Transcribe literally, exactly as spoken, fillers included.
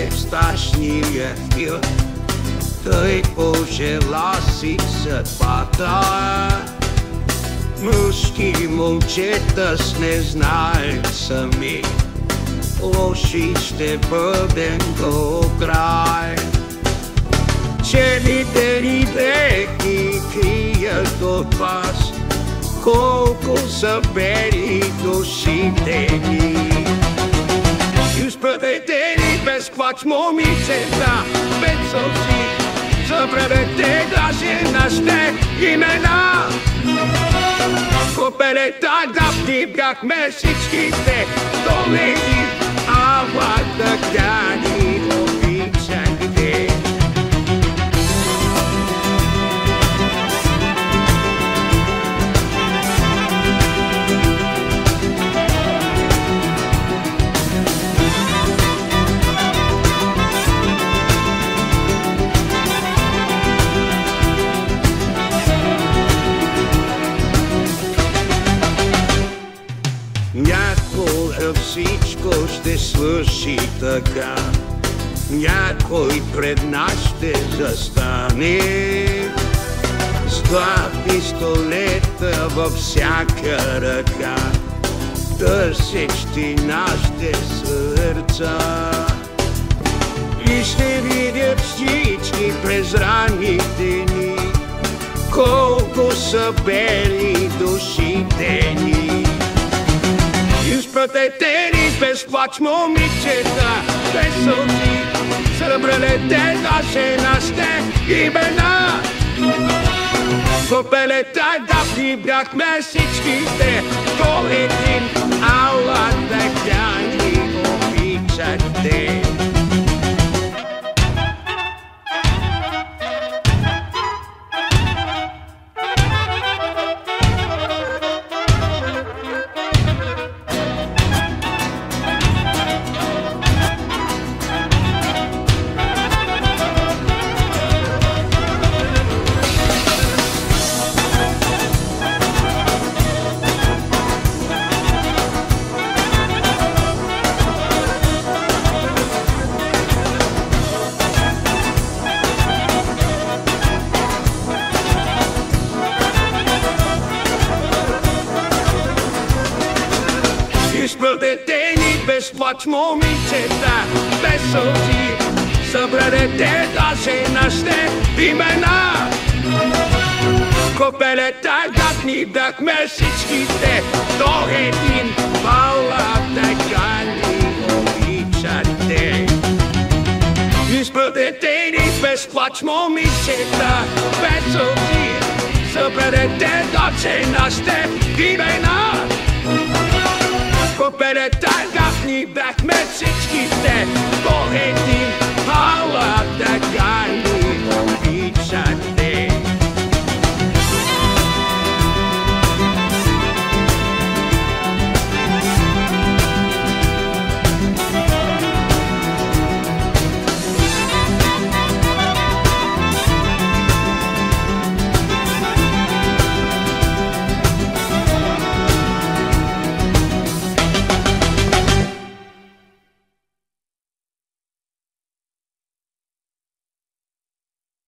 najnebstačnije htio, tăi poželasi se pata. Muški momčetas ne znajo sami, lošište brdenko kraj. Če videli reki krije do vas, koliko saberi došiteli. Już prevedeli bez kvač momiceta, bez sosi, za prevedela žena ste imena. Kopere tada ptipkak mesičkite, doleti, a vada gani običak gde. Някога всичко ще свърши така, някой пред нас ще застане с два пистолета във всяка ръка, търсещи нашите сърца. И ще видят всички през раните ни, колко са бели душите ни. Изпратете без плач момичета, без сълзи, събралете даже нашите имена. Попелета да прибрахме всичките до един, ала така ни обичате. Изпратете ни без плач момичета, без сълзи, съберете даже нашите имена. Копелета да ни бяхме всичките до един, ала така ни обичате. Изпратете ни без плач момичета, без сълзи, съберете даже нашите имена. Kopere tajgach ni bach me всички